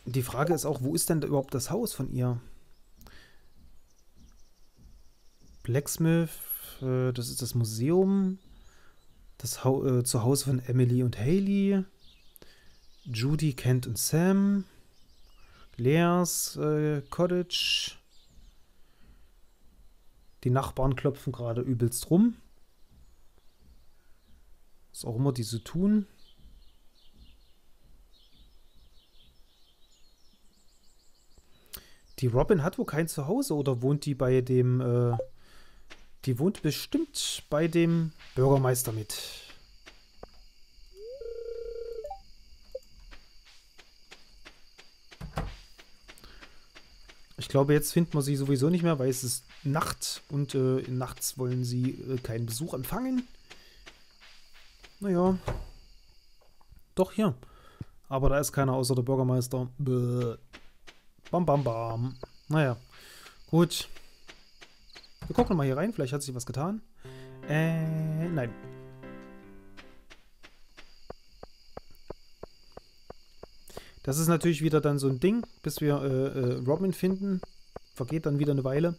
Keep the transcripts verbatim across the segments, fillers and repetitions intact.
Die Frage ist auch, wo ist denn da überhaupt das Haus von ihr? Blacksmith, äh, das ist das Museum. Das Hau äh, Zuhause von Emily und Haley. Judy, Kent und Sam. Leas äh, Cottage. Die Nachbarn klopfen gerade übelst rum. Was auch immer die so tun. Die Robin hat wohl kein Zuhause oder wohnt die bei dem, äh, die wohnt bestimmt bei dem Bürgermeister mit. Ich glaube, jetzt finden wir sie sowieso nicht mehr, weil es ist Nacht und äh, nachts wollen sie äh, keinen Besuch empfangen. Naja. Doch, hier. Aber da ist keiner außer der Bürgermeister. Bäh. Bam, bam, bam. Naja. Gut. Wir gucken mal hier rein. Vielleicht hat sich was getan. Äh, nein. Das ist natürlich wieder dann so ein Ding, bis wir äh, äh, Robin finden. Vergeht dann wieder eine Weile.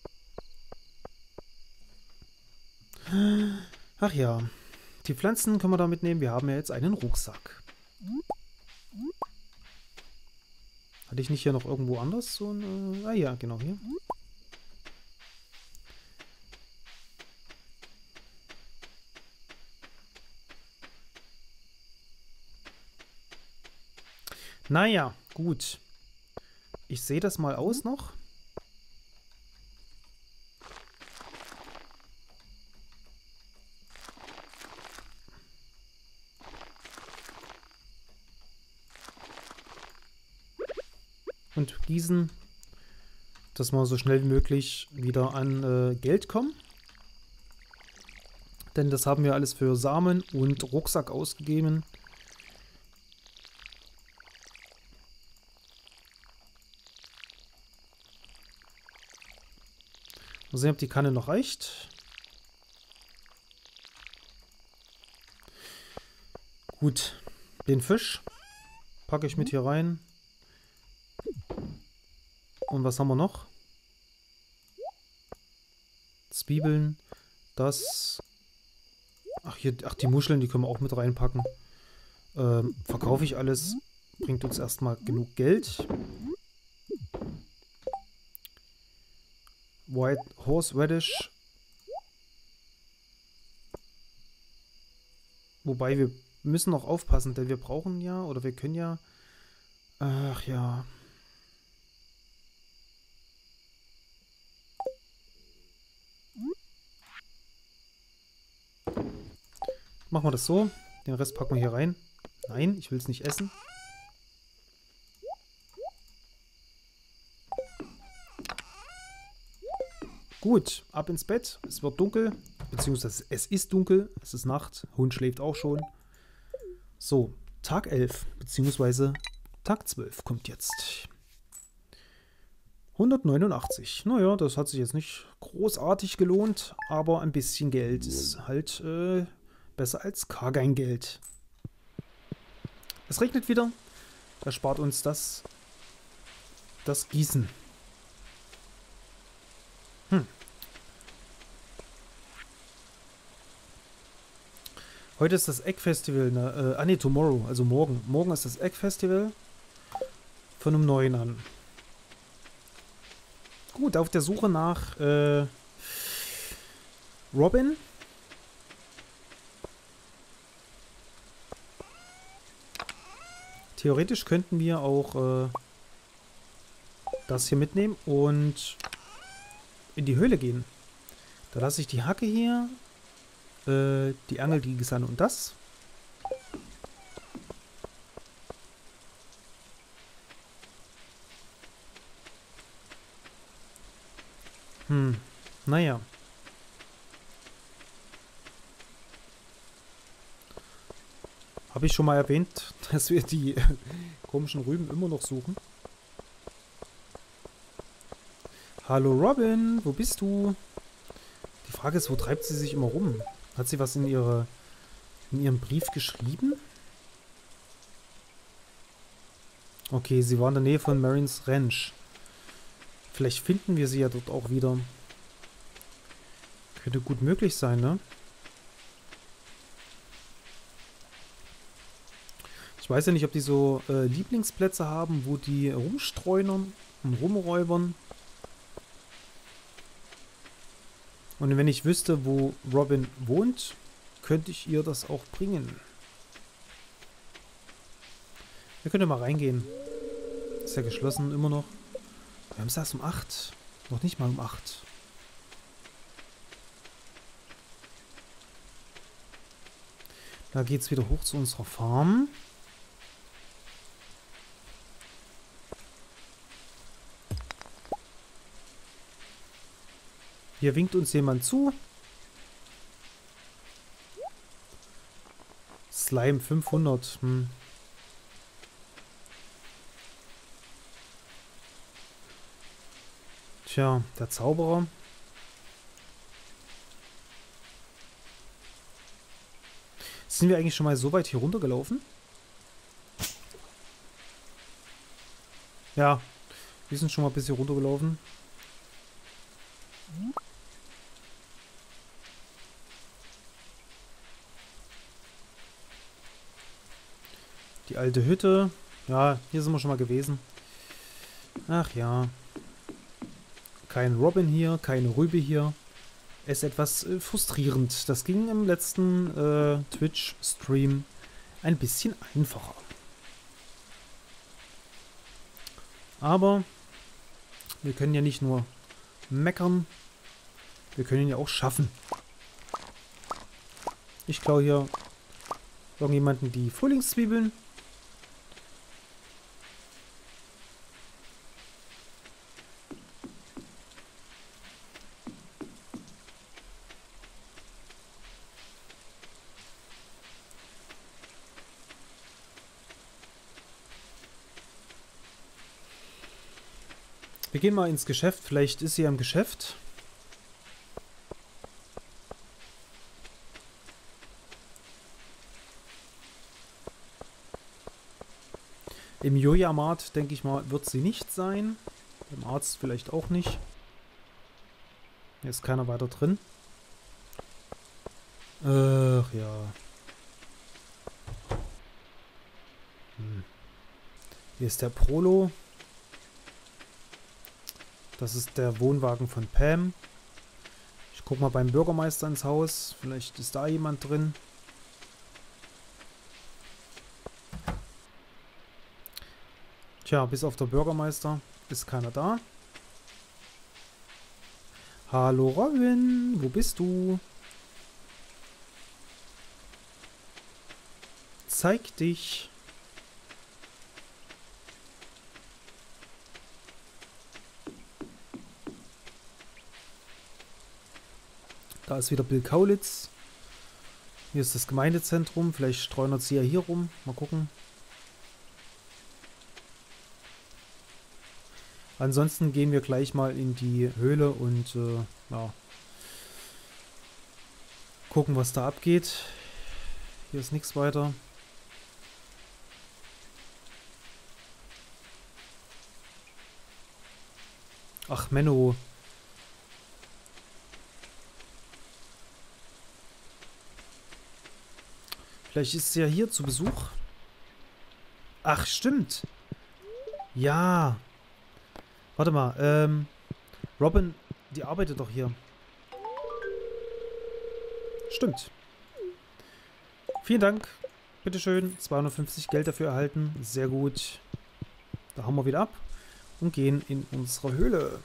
Ach ja. Die Pflanzen können wir da mitnehmen. Wir haben ja jetzt einen Rucksack. Hatte ich nicht hier noch irgendwo anders so ein... Äh, ah ja, genau hier. Naja, gut. Ich sehe das mal aus noch. Und gießen, dass wir so schnell wie möglich wieder an äh, Geld kommen. Denn das haben wir alles für Samen und Rucksack ausgegeben. Mal sehen, ob die Kanne noch reicht. Gut, den Fisch packe ich mit hier rein. Und was haben wir noch? Zwiebeln, das... Ach, hier, ach, die Muscheln, die können wir auch mit reinpacken. Ähm, verkaufe ich alles, bringt uns erstmal genug Geld. White Horseradish. Wobei, wir müssen noch aufpassen, denn wir brauchen ja, oder wir können ja... Ach ja... Machen wir das so. Den Rest packen wir hier rein. Nein, ich will es nicht essen. Gut, ab ins Bett. Es wird dunkel. Beziehungsweise es ist dunkel. Es ist Nacht. Hund schläft auch schon. So, Tag elf. Beziehungsweise Tag zwölf kommt jetzt. hundertneunundachtzig. Naja, das hat sich jetzt nicht großartig gelohnt. Aber ein bisschen Geld ist halt... Äh, besser als gar kein Geld. Es regnet wieder. Das spart uns das, das Gießen. Hm. Heute ist das Egg-Festival. Ne? Äh, ah ne, tomorrow, also morgen. Morgen ist das Egg-Festival. Von um neun an. Gut, auf der Suche nach äh, Robin. Theoretisch könnten wir auch äh, das hier mitnehmen und in die Höhle gehen. Da lasse ich die Hacke hier, äh, die Angel, die Gesanne und das. Hm, naja. Habe ich schon mal erwähnt, dass wir die äh, komischen Rüben immer noch suchen? Hallo Robin, wo bist du? Die Frage ist, wo treibt sie sich immer rum? Hat sie was in, ihre, in ihrem Brief geschrieben? Okay, sie war in der Nähe von Marines Ranch. Vielleicht finden wir sie ja dort auch wieder. Könnte gut möglich sein, ne? Ich weiß ja nicht, ob die so äh, Lieblingsplätze haben, wo die rumstreunern und rumräubern. Und wenn ich wüsste, wo Robin wohnt, könnte ich ihr das auch bringen. Wir können mal reingehen. Ist ja geschlossen, immer noch. Wir haben es erst um acht. Noch nicht mal um acht. Da geht es wieder hoch zu unserer Farm. Hier winkt uns jemand zu. Slime fünfhundert. Hm. Tja, der Zauberer. Sind wir eigentlich schon mal so weit hier runtergelaufen? Ja, wir sind schon mal ein bisschen runtergelaufen. Die alte Hütte. Ja, hier sind wir schon mal gewesen. Ach ja. Kein Robin hier, keine Rübe hier. Ist etwas äh, frustrierend. Das ging im letzten äh, Twitch-Stream ein bisschen einfacher. Aber wir können ja nicht nur meckern, wir können ihn ja auch schaffen. Ich klaue hier irgendjemanden die Frühlingszwiebeln. Wir gehen mal ins Geschäft. Vielleicht ist sie ja im Geschäft. Im Joja-Mart, denke ich mal, wird sie nicht sein. Beim Arzt vielleicht auch nicht. Hier ist keiner weiter drin. Ach ja. Hm. Hier ist der Prolo. Das ist der Wohnwagen von Pam. Ich gucke mal beim Bürgermeister ins Haus. Vielleicht ist da jemand drin. Tja, bis auf der Bürgermeister ist keiner da. Hallo Robin, wo bist du? Zeig dich. Da ist wieder Bill Kaulitz. Hier ist das Gemeindezentrum. Vielleicht streunert sie ja hier rum. Mal gucken. Ansonsten gehen wir gleich mal in die Höhle und äh, ja, gucken, was da abgeht. Hier ist nichts weiter. Ach, Menno. Vielleicht ist sie ja hier zu Besuch. Ach, stimmt. Ja. Warte mal, ähm, Robin, die arbeitet doch hier. Stimmt. Vielen Dank. Bitteschön. zweihundertfünfzig Geld dafür erhalten. Sehr gut. Da hauen wir wieder ab und gehen in unsere Höhle.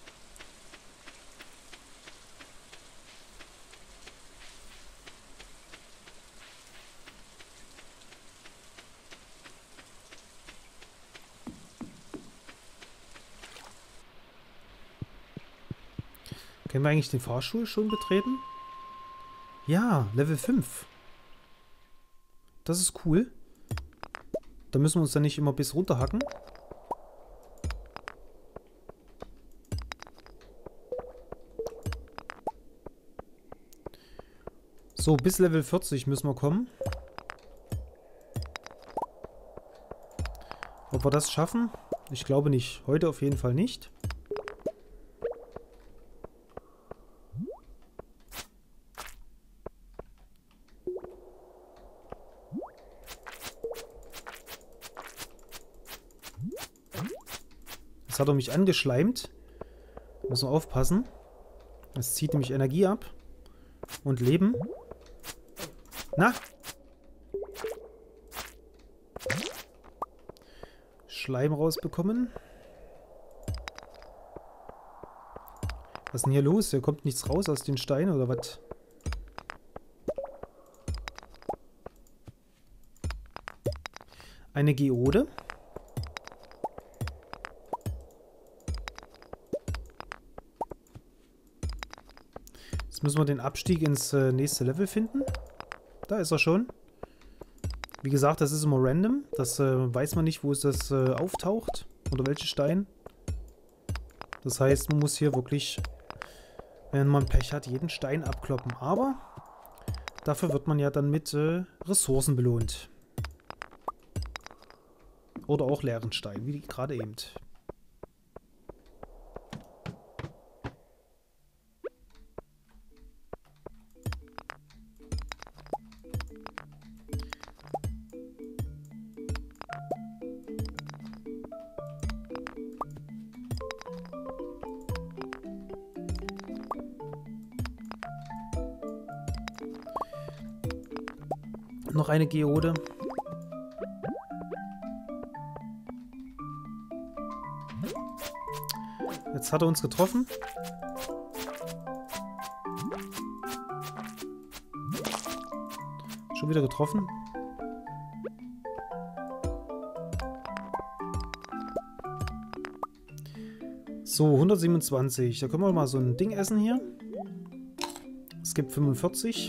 Können wir eigentlich den Fahrstuhl schon betreten? Ja, Level fünf. Das ist cool. Da müssen wir uns dann nicht immer bis runter hacken. So, bis Level vierzig müssen wir kommen. Ob wir das schaffen? Ich glaube nicht. Heute auf jeden Fall nicht. Jetzt hat er mich angeschleimt. Müssen wir aufpassen. Es zieht nämlich Energie ab. Und Leben. Na? Schleim rausbekommen. Was ist denn hier los? Hier kommt nichts raus aus den Steinen oder was? Eine Geode. Jetzt müssen wir den Abstieg ins äh, nächste Level finden. Da ist er schon. Wie gesagt, das ist immer random. Das äh, weiß man nicht, wo es das äh, auftaucht. Oder welche Stein. Das heißt, man muss hier wirklich, wenn man Pech hat, jeden Stein abkloppen. Aber dafür wird man ja dann mit äh, Ressourcen belohnt. Oder auch leeren Stein, wie gerade eben. Noch eine Geode. Jetzt hat er uns getroffen. Schon wieder getroffen. So, hundertsiebenundzwanzig. Da können wir mal so ein Ding essen hier. Es gibt fünfundvierzig.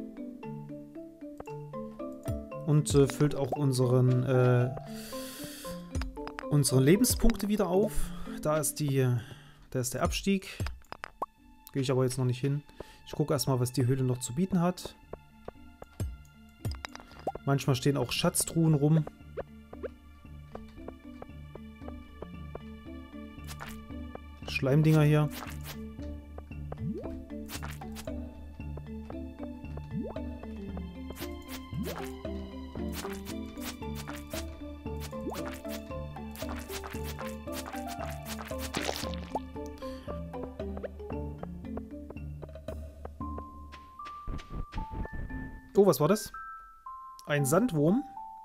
Und äh, füllt auch unseren, äh, unsere Lebenspunkte wieder auf. Da ist die, da ist der Abstieg. Gehe ich aber jetzt noch nicht hin. Ich gucke erstmal, was die Höhle noch zu bieten hat. Manchmal stehen auch Schatztruhen rum. Schleimdinger hier. Oh, was war das? Ein Sandwurm.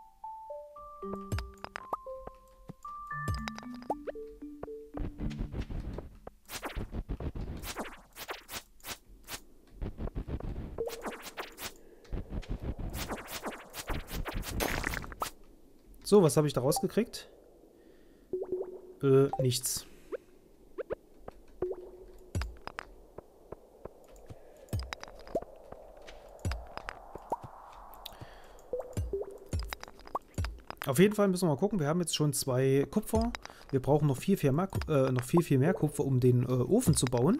So, was habe ich da rausgekriegt? Äh, nichts. Auf jeden Fall müssen wir mal gucken. Wir haben jetzt schon zwei Kupfer. Wir brauchen noch viel, viel mehr, äh, noch viel, viel mehr Kupfer, um den äh, Ofen zu bauen.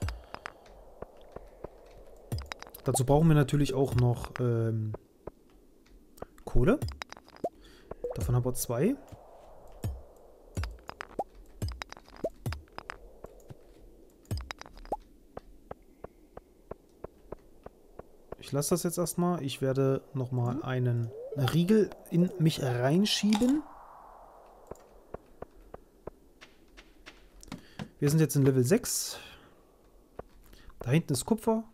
Dazu brauchen wir natürlich auch noch ähm, Kohle. Davon haben wir zwei. Ich lasse das jetzt erstmal. Ich werde nochmal einen Riegel in mich reinschieben. Wir sind jetzt in Level sechs. Da hinten ist Kupfer.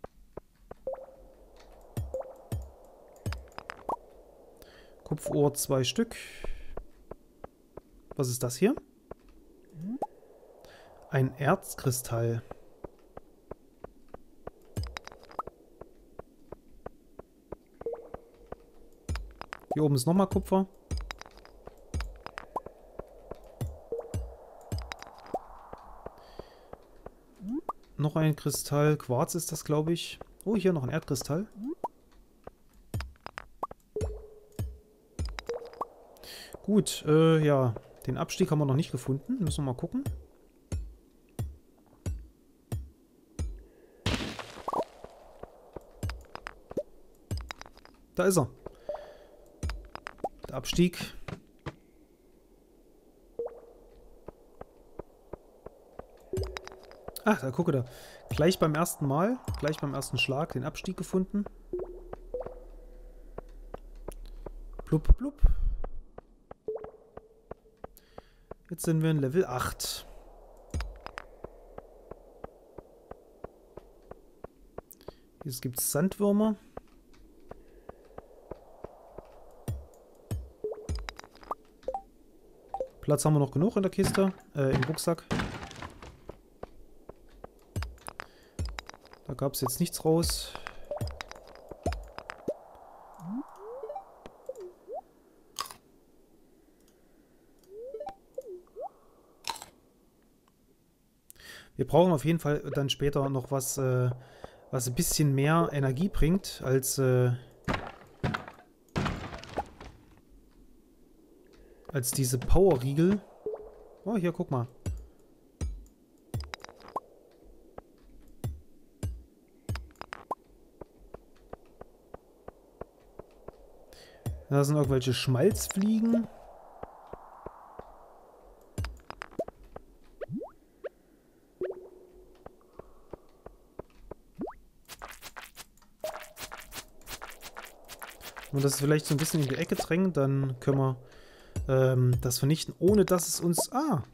Kupferohr zwei Stück. Was ist das hier? Ein Erzkristall. Hier oben ist nochmal Kupfer. Noch ein Kristall. Quarz ist das, glaube ich. Oh, hier noch ein Erdkristall. Gut, äh, ja. Den Abstieg haben wir noch nicht gefunden. Müssen wir mal gucken. Da ist er. Der Abstieg. Ach, da gucke da. Gleich beim ersten Mal, gleich beim ersten Schlag den Abstieg gefunden. Blub, blub. Jetzt sind wir in Level acht. Hier gibt es Sandwürmer. Platz haben wir noch genug in der Kiste, äh, im Rucksack. Da gab es jetzt nichts raus. Wir brauchen auf jeden Fall dann später noch was, äh, was ein bisschen mehr Energie bringt als, äh, als diese Power-Riegel. Oh, hier, guck mal. Da sind irgendwelche Schmalzfliegen. Und das vielleicht so ein bisschen in die Ecke drängen, dann können wir ähm, das vernichten, ohne dass es uns... Ah!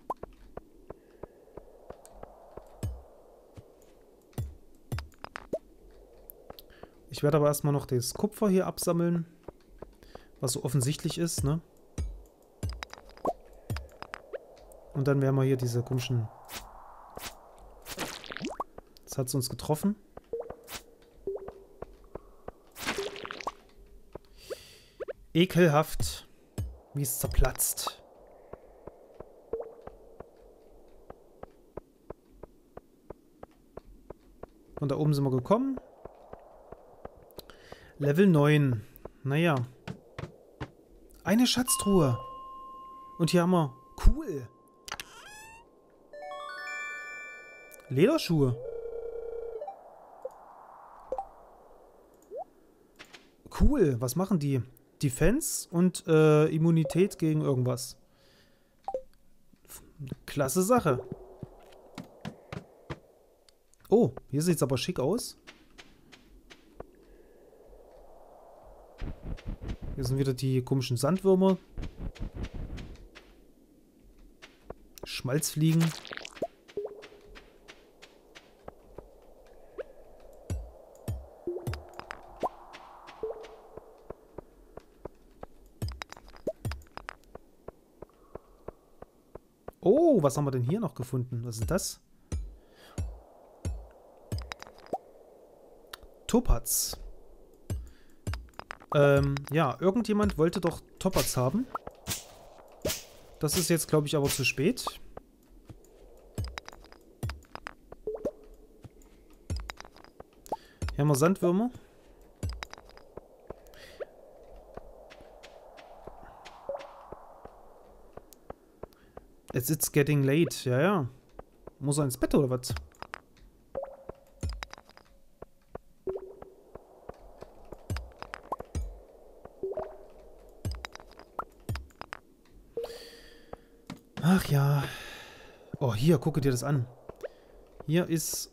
Ich werde aber erstmal noch das Kupfer hier absammeln, was so offensichtlich ist, ne? Und dann werden wir hier diese komischen... Jetzt hat es uns getroffen. Ekelhaft, wie es zerplatzt. Und da oben sind wir gekommen. Level neun. Naja. Eine Schatztruhe. Und hier haben wir... Cool. Lederschuhe. Cool. Was machen die? Defense und äh, Immunität gegen irgendwas. Klasse Sache. Oh, hier sieht es aber schick aus. Hier sind wieder die komischen Sandwürmer. Schmalzfliegen. Oh, was haben wir denn hier noch gefunden? Was ist das? Topaz. Ähm, ja, irgendjemand wollte doch Topaz haben. Das ist jetzt, glaube ich, aber zu spät. Hier haben wir Sandwürmer. It's getting late. Ja, ja. Muss er ins Bett oder was? Ach ja. Oh, hier, gucke dir das an. Hier ist...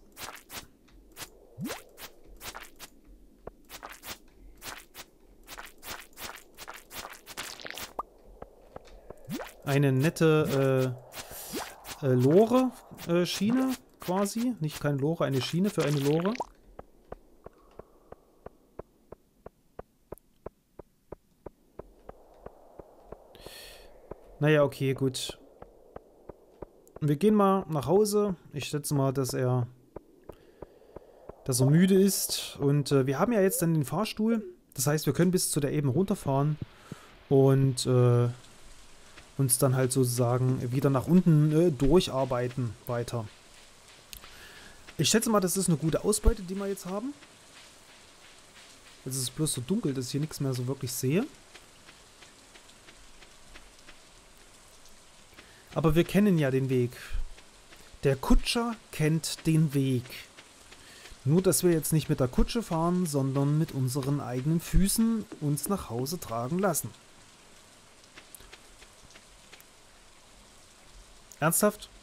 eine nette äh, äh, Lore-Schiene äh, quasi. Nicht keine Lore, eine Schiene für eine Lore. Naja, okay, gut. Wir gehen mal nach Hause. Ich schätze mal, dass er, dass er müde ist. Und äh, wir haben ja jetzt dann den Fahrstuhl. Das heißt, wir können bis zu der Ebene runterfahren. Und... Äh, uns dann halt sozusagen wieder nach unten äh, durcharbeiten weiter. Ich schätze mal, das ist eine gute Ausbeute, die wir jetzt haben. Jetzt ist es bloß so dunkel, dass ich hier nichts mehr so wirklich sehe. Aber wir kennen ja den Weg. Der Kutscher kennt den Weg. Nur, dass wir jetzt nicht mit der Kutsche fahren, sondern mit unseren eigenen Füßen uns nach Hause tragen lassen. Ernsthaft?